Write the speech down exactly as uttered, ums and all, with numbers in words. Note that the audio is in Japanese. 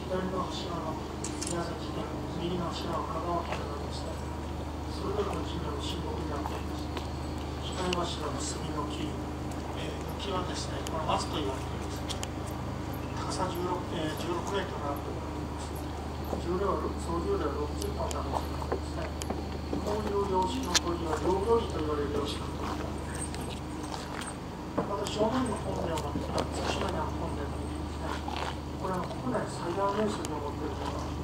左の柱の宮崎県、右の柱は香川県となりまして、それぞれの事業の申告になっています。光柱の杉の木、えー、木はですね、この松と言われています。高さじゅうろく、えー、じゅうろくメートルあると言われています。重量は総重量はろくじゅっトンだということですね。こういう養子の鳥は養魚木と言われる養子の鳥です。また正面の本殿は、対馬にある本殿ですね。これは国内最大の面積を持っているもの